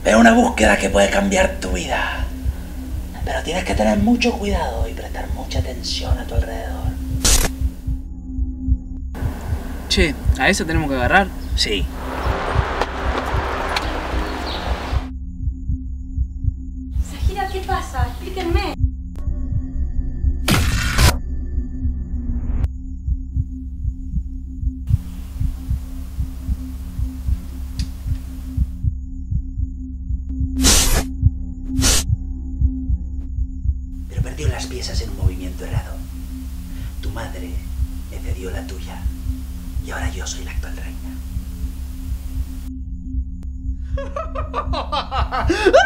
Es una búsqueda que puede cambiar tu vida. Pero tienes que tener mucho cuidado y prestar mucha atención a tu alrededor. Che, ¿a eso tenemos que agarrar? Sí. Sajira, ¿qué pasa? Explíquenme. Pero perdió las piezas en un movimiento errado. Tu madre me cedió la tuya. Y ahora yo soy la actual reina.